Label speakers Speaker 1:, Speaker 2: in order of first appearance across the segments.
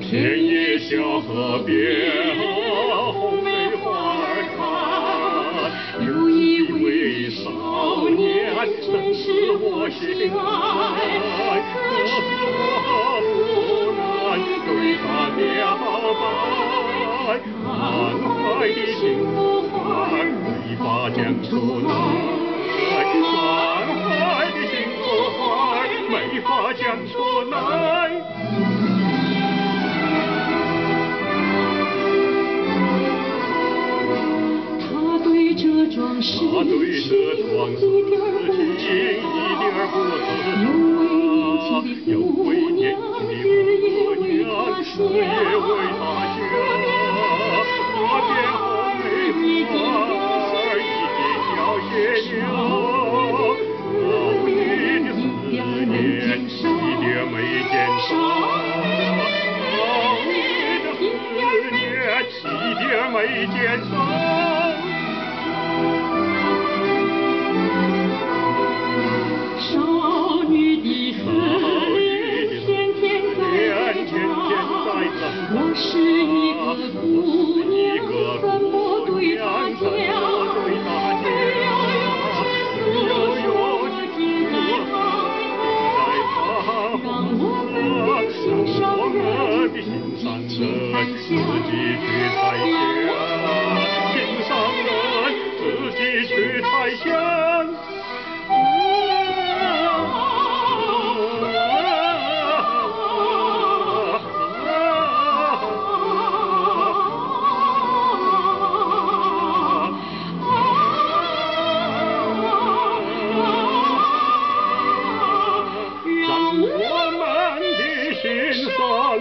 Speaker 1: 田野小河边，红梅花儿开。有一位少年，正是我心爱，可是我不能对他表白。满怀的幸福花儿没法讲出来，满怀的幸福花儿没法讲出来。他对这桩事情一点儿不知道，有位年轻的姑娘日夜为他想，那片红梅花儿已经凋谢了，老爷的思念一点没减少，老爷的思念一点没减少。少女的思念天天在增长，我是一个姑娘，怎么对她讲？只要有天地海，让我们的心上人自己去猜想，心上人自己去猜想。心上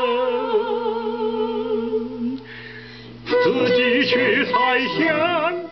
Speaker 1: 人自己去猜想。